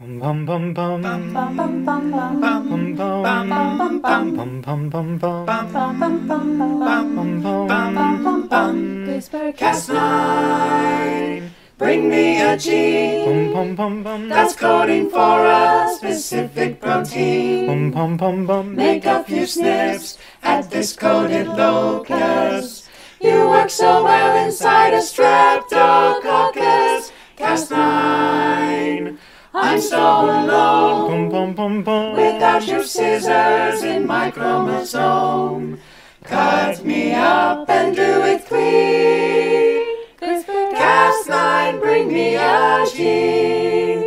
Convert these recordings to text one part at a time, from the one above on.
CRISPR-Cas9, bring me a gene that's coding for a specific protein. Make a few snips at this coded locus. You work so well inside a streptococcus. Cas9, I'm so alone without your scissors in my chromosome. Cut me up and do it clean. CRISPR-Cas9, bring me a gene.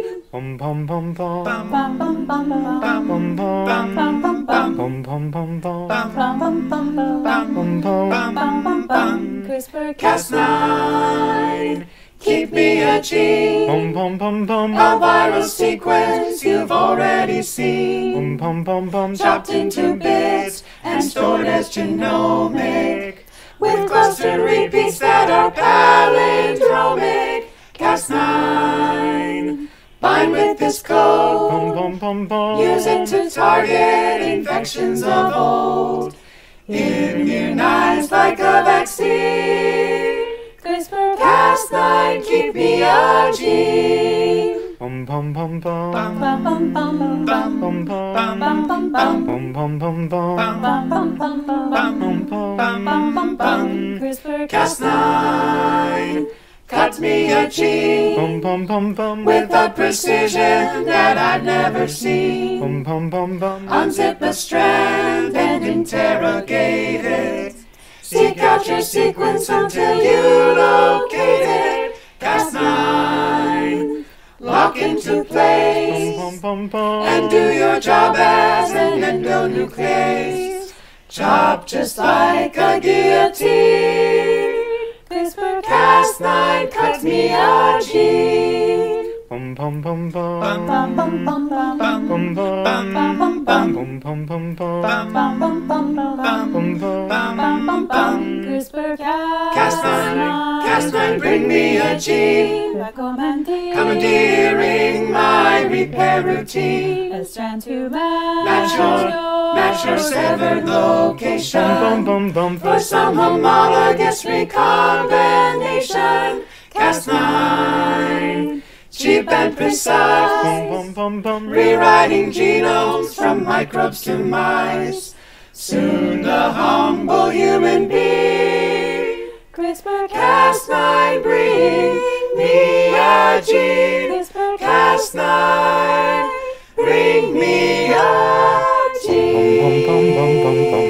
CRISPR-Cas9, keep me a gene. A viral sequence you've already seen. Chopped into bits and stored as genomic, with clustered repeats that are palindromic. Cas9, bind with this code. Use it to target infections of old. Immunized like a vaccine. CRISPR-Cas9, keep me a gene. CRISPR-Cas9, cut me a gene with a precision that I've never seen. Unzip a strand and interrogate it. Seek out your sequence until you locate it. Cas9, lock into place and do your job as an endonuclease. Chop just like a guillotine. CRISPR-Cas9, cut me a gene. CRISPR-Cas9, bring me a gene. Commandeering my repair routine. A strand to match your severed location for some homologous recombination. Cas9, cheap and precise, rewriting genomes from microbes to mice. Soon the humble human being. CRISPR-Cas9, bring me a gene. CRISPR-Cas9, bring me a gene.